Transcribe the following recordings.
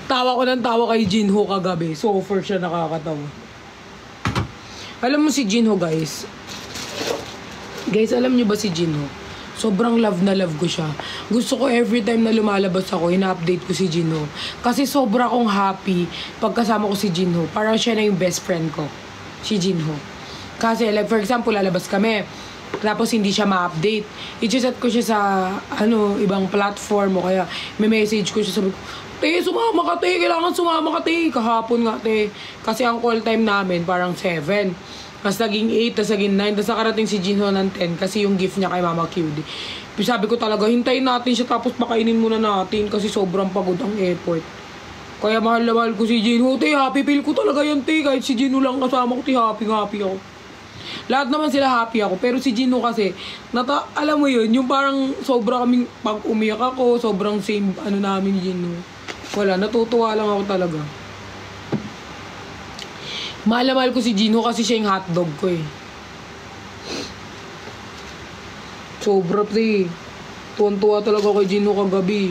Tawa ko ng tawa kay Jinho kagabi. So for siya nakakatawa. Alam mo si Jinho, guys. Guys, alam niyo ba si Jinho? Sobrang love na love ko siya. Gusto ko every time na lumalabas ako, ina-update ko si Jinho. Kasi sobra akong happy pagkasama ko si Jinho. Parang siya na yung best friend ko. Si Jinho. Kasi like for example, lalabas kami. Tapos hindi siya ma-update. I-chat ko siya sa ibang platform o kaya may message ko siya, sabi ko, te, sumama ka, te. Kailangan sumama ka, te. Kahapon nga, te. Kasi ang call time namin parang 7. Tapos naging 8, tapos naging 9. Tapos nakarating si Jinho ng 10 kasi yung gift niya kay Mama QD. Sabi ko talaga, hintayin natin siya tapos pakainin muna natin kasi sobrang pagod ang airport. Kaya mahal na mahal ko si Jinho. Te, happy feel ko talaga yan, te. Kahit si Jinho lang kasama ko, te, happy ako. Lahat naman sila happy ako. Pero si Jinho kasi, alam mo yun, yung parang sobra kaming pag umiyak ako, sobrang same namin Jinho. Wala, natutuwa lang ako talaga. Mahal na mahal ko si Jinho kasi siya yung hotdog ko eh. Sobra pre. Tuwan-tuwa talaga kay Jinho kagabi.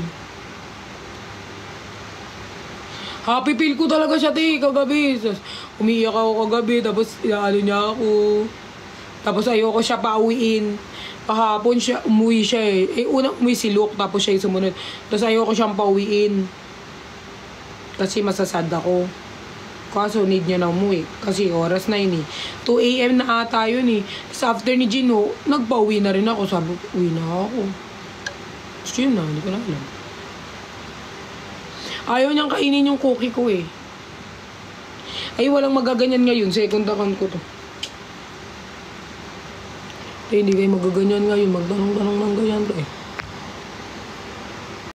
Happy feel ko talaga siya te kagabi. Umiiyak ako kagabi tapos inaano niya ako. Tapos ayoko siya pauwiin. Kahapon umuwi siya eh. Unang umuwi si Luke tapos siya yung sumunod. Tapos ayoko siyang pauwiin. Kasi masasad ako. Kaso need niya na umuwi. Kasi oras na yun eh. 2 AM na ata yun eh. Tapos after ni Jinho, nagpauwi na rin ako. Sabi ko, uwi na ako. Tapos yun na, hindi ko na alam. Ayaw niyang kainin yung cookie ko eh. Ay, walang magaganyan ngayon. Second account ko to. Eh, hindi kayo magaganyan ngayon. Magtanong-tanong ng ganyan to eh.